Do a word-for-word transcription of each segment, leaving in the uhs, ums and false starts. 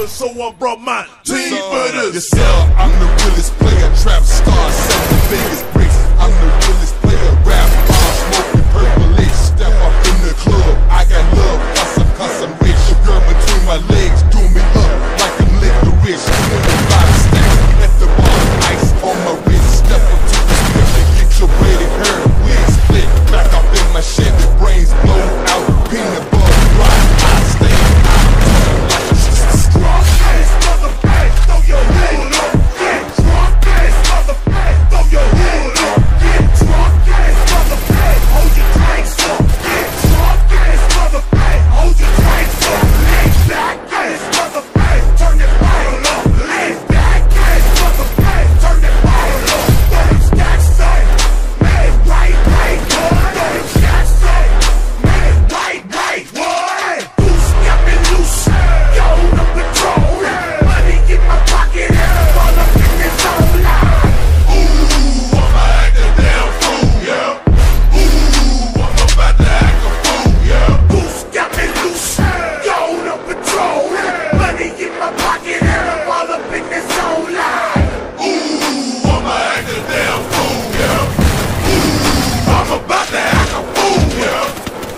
rapper, so I brought my team for this. Yes, sir, I'm the realest player, trap star, sell the biggest bricks. I'm the realest player, rap, bomb, smoking purple lit. Step up in the club, I got love, custom, custom rich. The girl between my legs, do me up like I'm licorice. Doing the five stacks at the bar, ice on my wrist. Step up to the script, get your braided hair, wig split. Back up in my Chevy, brains blow out, peanut butter dry. I stay out, like a drunk ass motherfucker, throw your hood up. Get drunk ass motherfucker, throw your hood up. Get drunk ass motherfucker, hold your drinks up. Get drunk ass motherfucker, hold your drinks up. Lay back ass motherfucker, turn that bottle up. Lay back ass motherfucker, turn that bottle up. Throw them stacks up, man, right, right, good. Throw them stacks up, man, right, right, what? Loose, stepping loose, yo, the patrol. Money in my pocket, all up in this zone line. Ooh, I'ma act a damn fool, yeah. Ooh, I'm about to act a fool, yeah. Loose, stepping loose, yo, the patrol. Money in my pocket, all up in this zone line. Ooh, I'ma act a damn fool, yeah. Ooh, I'm about to act a fool, yeah.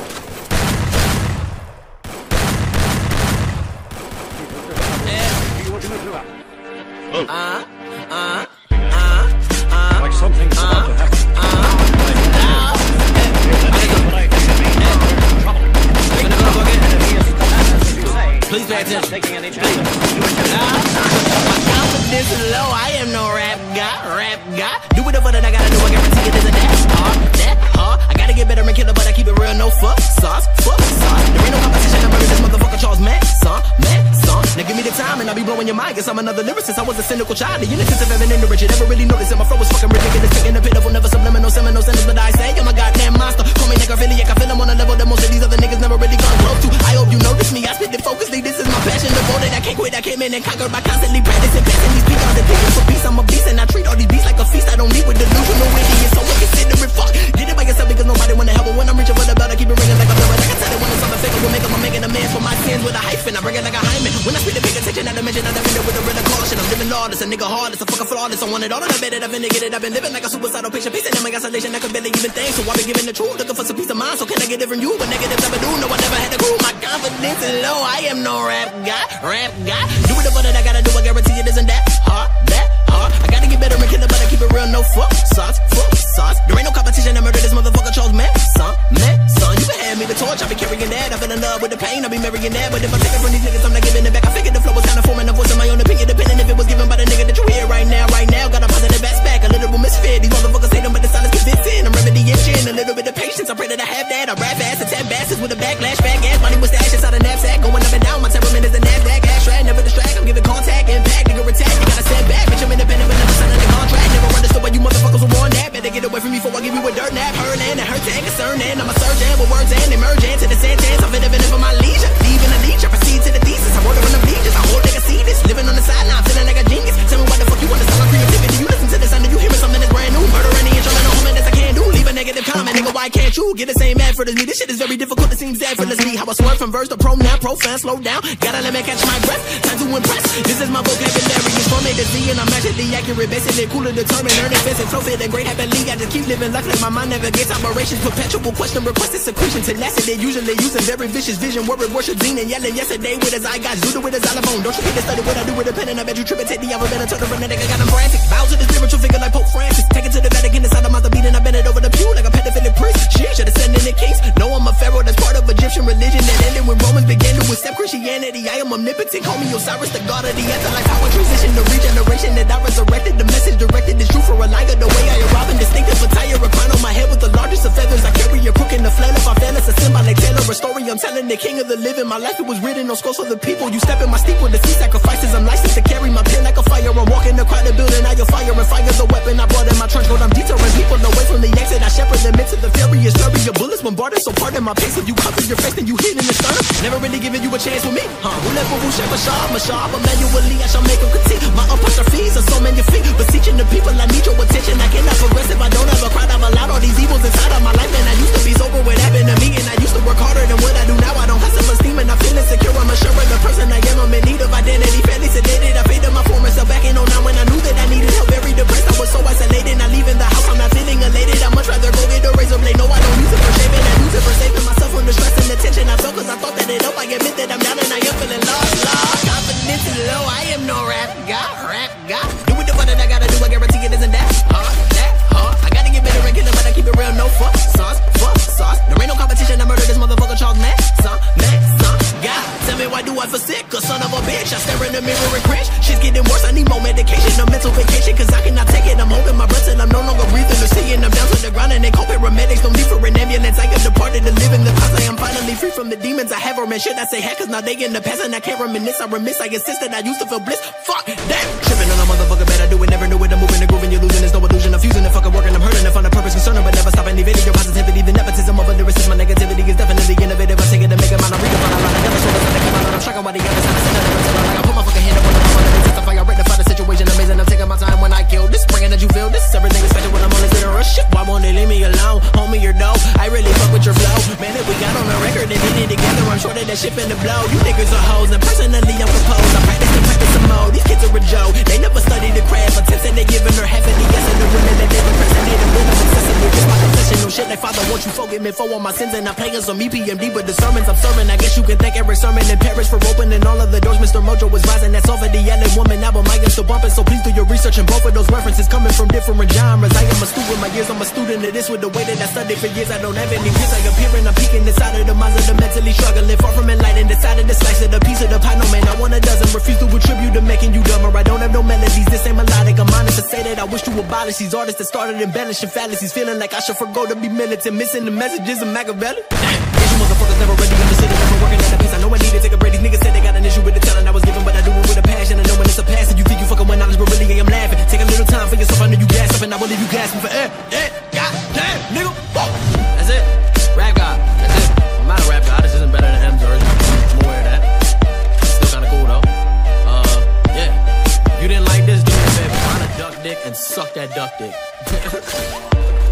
Uh, uh, uh, uh, Like something's about to happen. Please pay attention. My confidence is low. I am no rap guy, rap guy. Do whatever that I gotta do. I guarantee it isn't that hard, that hard. I gotta get better and killer, but I keep it real. No fuck sauce, fuck sauce. There ain't no competition. I'm murder this motherfucker Charles Manson, Manson. Now give me the time and I'll be blowing your mind. Guess I'm another lyricist. I was a cynical child. The innocence of heaven and the rich. You never really noticed that my flow was fucking ridiculous. Taking the pitiful, never subliminal, seminal sentence. But I say I'm a goddamn monster. Call me necrophiliac. I feel I'm on a level that most of these other niggas never really gone close to. I hope you notice me. I spit it focusly. This is my passion. Devoted. I can't quit. I came in and conquered by constantly practicing, passing these peacons and picking for peace. I'm a beast and I treat all these beasts like a feast. I don't leave with delusional idiots. So inconsiderate. Fuck. Get it by yourself because nobody wanna help. But when I'm reaching for the belt, I keep it ringing like a bell. I can tell it when it's on the figure. We'll make up. I'm making a man for my sins with a hyphen. I bring it like a hymen. When I speak, the big attention. I dimension. I defend it with a real caution. I'm living lawless. A nigga hardless. A fucking flawless. I want it all. And I bet it. I've been to get it. I've been living like a suicidal patient. Pacing in my isolation. I could barely even think. So I've been giving the truth. Looking for some peace of mind. So can I get it from you? But negative never do. No, I never had to cool. My confidence is low. I am no rap guy. Rap guy. Do whatever that I gotta do. I guarantee it isn't that hard. That hard. I gotta get better and killer, but I keep it real. No fuck sauce. Fuck sauce. There ain't no competition. I murder this motherfucker Charles Manson. Manson. You can hand me the torch. I be carrying that. I fell in love with the pain. I be marrying that. But if I take it from these niggas, I'm not giving it back. I figured the flow was kind of forming a voice of my own opinion. Depending if it was given by the nigga that you hear right now. Right now, got a positive aspect. A literal misfit. These motherfuckers hate them, but the silence convince in. I'm remedying shit. A little bit of patience. I pray that I have that. I rap fast and tap bastards with a backlash. Back ass. Money with stash inside a knapsack. Going up and down. My temperament is a NASDAQ. Abstract. Never distract. I'm giving contact. Impact. Nigga attack. You gotta stand back. Bitch, I'm independent, but never signing a contract. Never understood why you motherfuckers were on that. Better get away from me before I give you a dirt nap. Her land and her tag concerning. I'm a surgeon with words and emerging to the sentence. I'm independent for my leisure. Leaving a leech. I proceed to the thesis. I'm ordering them legions. I hold nigga see this. Living on the sideline. Feeling like a genius. Tell me what the fuck you understand my creativity. You listen to this. I know you hearing something that's brand new. Murder any inch on the home that's I can't do. Leave a negative comment. Nigga, why can't you get the same effort as me? This shit is very difficult. It seems effortlessly. How I swerve from verse to pro now. Profound. Slow down. Gotta let me catch my breath. Time to impress. This is my vocabulary. It's from A to Z and I'm magically accurate. Basically cooler, determined, earning, facing, flow fit and great happily. I just keep living life like my mind navigates operations. Perpetual question, requested secretion, tenacity. Usually using very vicious vision. Word worship, Dean and yelling yesterday with his eye guys. Judo with his xylophone. Don't you get to study what I do with a pen and I bet you trip and take the alphabet and turn the frenetic. I got them frantic. Bow to the spiritual figure like Pope Francis. Take it to the Vatican inside of my beat and I bend it over the pew like a pedophilic priest. She should have sent in the case. No, I'm a pharaoh that's part of Egyptian religion that ended when Romans began to accept Christianity. I am omnipotent. Call me Osiris, the god of the afterlife. How I transition to regeneration that I resurrected. The message directed is true for a liar. The way I arrive in distinctive attire. A crown on my head with the largest of feathers. I carry a crook in the flail. If I fail, it's a symbolic tale of a story. I'm telling the king of the living. My life, it was written on scrolls for the people. You step in my steep with the sea sacrifices. I'm licensed to carry my pen like a fire. I'm walking the crowded building. I your fire and fire's a weapon. I brought in my trench coat. I'm deterring people away from the exit. I shepherd them into the furious flurry of bullets bombarded. So pardon my pace. If you cover your face, then you hit in the sternum. Never really giving you a chance with me, huh? Who let Boo Shep Mashab, Mashab, but manually I shall make him critique. My apostrophes are so magnifique, beseeching the people I need your attention. I cannot progress if I don't have a crowd. I've allowed all these evils inside of my life, and I used to be sober what happened to me, and I used to work harder than what I do now. I don't have self-esteem and I feel insecure. I'm unsure of the person I am. I'm in need of identity, fairly sedated. I faded my former self back in oh nine when I knew that I needed help. Very depressed, I was so isolated. Not leaving the house, I'm not feeling elated. I'd much rather go get a razor blade. No, I don't use it for shaving. I use it for saving myself from the stress and the tension I felt, cause I thought that it helped. I admit that I'm down and I am feeling lost, lost. Confidence is low, I am no rap guy, rap guy. Do it the fun that I gotta do, I guarantee it isn't that hard, that hard. I gotta get better at killing, but I keep it real, no fuck sauce, fuck sauce. There ain't no competition, I murder this motherfucker Charles Manson, Manson. God, tell me why do I feel sick, a son of a bitch. I stare in the mirror and cringe, shit's getting worse, I need more medication, a mental vacation, cause I cannot take it. I'm holding my breath till I'm no longer breathing or seeing. I'm down to the ground and they call paramedics, no need for an ambulance. I have departed to live in the past, I am finally free from the demons I have, or man, shit I say heck, cause now they in the past and I can't reminisce. I remiss, I insist that I used to feel bliss. Fuck that. Tripping on a motherfucker, bet I do it, never knew it. I'm moving and grooving, you're losing, there's no illusion. I'm fusing and fucking working, I'm hurting, I find a purpose, concerning, but never stopping evading your positivity. The nepotism of a lyricist, my negativity is definitely innovative. I take it and make it mine, I read about a lot, I never show this, I come out, I'm striking while the others have a set of like I put my fucking hand up on the phone and testify, I rectify the situation, amazing. I'm taking my time when I kill this, bringing that you feel this, everything is special when I'm on this little rush. Shit, why won't they leave me alone? Homie, you're dope, I really fuck with your flow. Man, if we got on the record and did it together, I'm sure that that shit finna blow. You niggas are hoes, and personally I'm composed. I practice and practice some more. These kids are a joke, they never studied the craft. Attempts and they giving her half of the yes, and the women that they've impersonated with them excessively. Just my confession, no shit like Father, won't you forgive me for all my sins? And I'm playing some E P M D, but the sermons I'm serving, I guess you can thank Eric Sermon in Paris for opening all of the doors. Mister Mojo was rising, that's all for the L A Woman album. I am still bumping, so please do your research. And both of those references coming from different genres. I am a student, my years, I'm a student of this. With the way that I studied for years, I don't have any peers. I appear and I'm peeking inside of the minds of the mentally struggling. Far from enlightened, decided to slice it a piece of the pie. No man, I want a dozen. Refuse to attribute to making you dumber. I don't have no melodies, this ain't melodic. I'm honest to say that I wish to abolish these artists that started embellishing fallacies. Feeling like I should forgo to be militant, missing the messages of Machiavelli. These motherfuckers never really understood it. Never working at a pace. I know I need to take a break. These niggas said they got an issue with the talent I was given, but I do it with a passion. I know when it's a passion, you think you fucking with knowledge, but really I'm laughing. Take a little time for yourself, I know you gas up, and I will leave you gasping for air. Eh, god damn, nigga. Fuck. That's it. Rap God. That's it. I'm not a rap God. This isn't better than M's version. I'm aware of that. Still kinda cool though. Uh, yeah. If you didn't like this, do me a favor. Find a duck dick and suck that duck dick.